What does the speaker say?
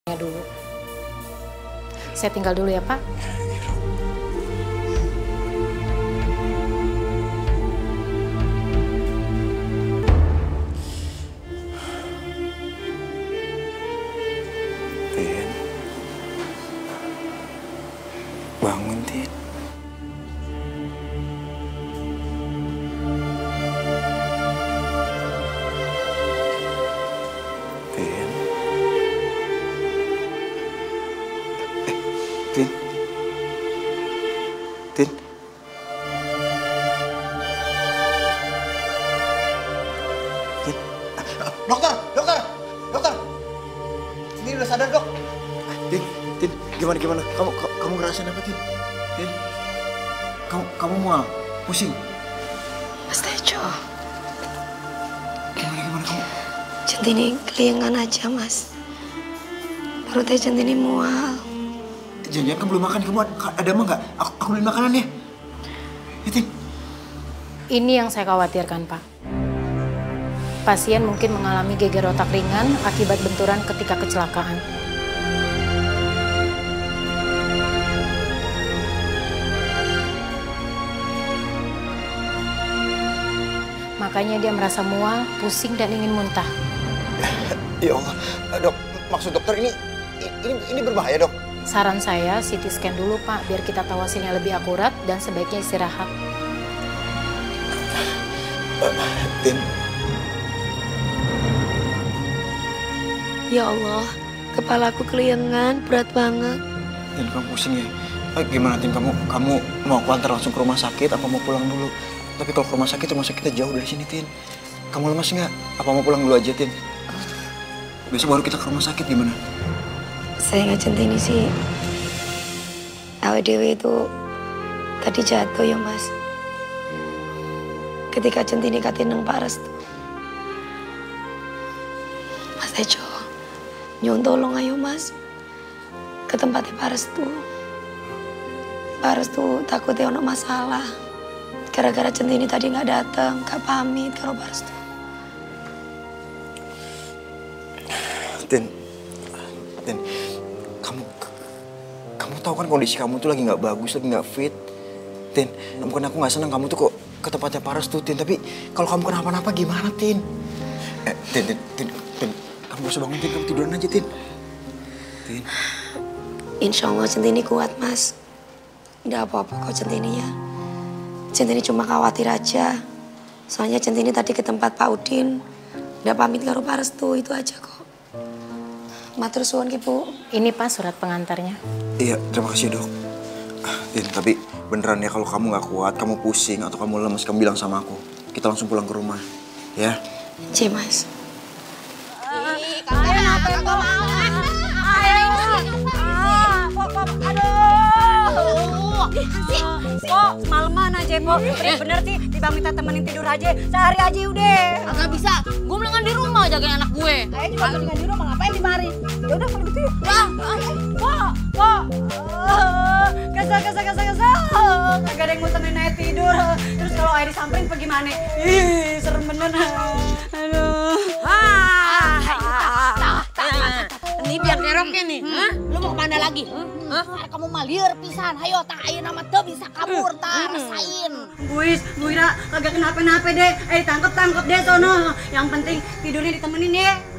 dulu. Saya tinggal dulu ya, Pak. Tin. Bangun, Tin. Tin. Tin. Tin. Tin. Dokter, dokter, dokter. Ini udah sadar, Dok. Tin, Tin, gimana? Kamu ngerasain apa, Tin? Tin. Kamu mual, pusing. Mas Tejo, Gimana kamu? Centini kelingan aja, Mas. Perutnya Centini mual. Jangan kamu belum makan, kamu ada emang nggak? Aku beli makanan ya. Ya, Tin. Ini yang saya khawatirkan, Pak. Pasien mungkin mengalami geger otak ringan akibat benturan ketika kecelakaan. Makanya dia merasa mual, pusing, dan ingin muntah. Ya Allah, Dok, maksud dokter ini berbahaya, Dok. Saran saya, CT scan dulu, Pak, biar kita tahu hasilnya lebih akurat dan sebaiknya istirahat. Tin. Ya Allah, kepalaku kelingan, berat banget. Tin, kamu pusing ya? Gimana, Tin? Kamu mau aku antar langsung ke rumah sakit apa mau pulang dulu? Tapi kalau ke rumah sakitnya jauh dari sini, Tin. Kamu lemas nggak? Apa mau pulang dulu aja, Tin? Besok baru kita ke rumah sakit, gimana? Saya nggak Centini sih. Awet Dewi itu tadi jatuh ya, Mas. Ketika Centini katin nang Pak Restu. Mas Tejo, nyuwun tolong ayo, Mas. Ke tempatnya Pak Restu. Pak Restu takutnya ono masalah. Gara-gara Centini tadi nggak datang, nggak pamit karo Pak Restu. Tin, kamu tahu kan kondisi kamu tuh lagi nggak bagus, lagi nggak fit. Tin, bukan aku nggak senang kamu tuh kok ke tempatnya Paras tuh, Tin. Tapi kalau kamu kenapa-napa gimana, Tin? Tin, kamu gak usah bangun, Tin. Kamu tiduran aja, Tin. Tin. Insya Allah Centini kuat, Mas. Nggak apa-apa kok Centini ya. Centini cuma khawatir aja. Soalnya Centini tadi ke tempat Pak Udin. Nggak pamit karo Pak Restu, itu aja kok. Matur suwun ki, Bu. Ini, Pak, surat pengantarnya. Iya, terima kasih, Dok. Tin, tapi beneran ya kalau kamu nggak kuat, kamu pusing atau kamu lemes, kamu bilang sama aku. Kita langsung pulang ke rumah, ya? C, Mas. Kalian apa yang mau? Kok semalaman aja, Po? Bener sih, Tiba minta temenin tidur aja. Sehari aja udah. Agak bisa. Gue mendingan di rumah jagain anak gue. Saya juga mendingan di rumah, ngapain di mari? Ya udah kalau gitu yuk. Kok. Kesel. Kagak ada yang mau temenin Ayah tidur. Terus kalau Ayah disamperin apa gimana? Ih, serem bener. Aduh. Ini biar keroknya nih. Lu mau kemana lagi? Kamu mah liar pisan. Hayo, tah ayeuna nama teu bisa kabur, tah rasain. Wis, Bu Ira kagak kenapa-napa deh. Tangkep deh sono. Yang penting tidurnya ditemenin ya.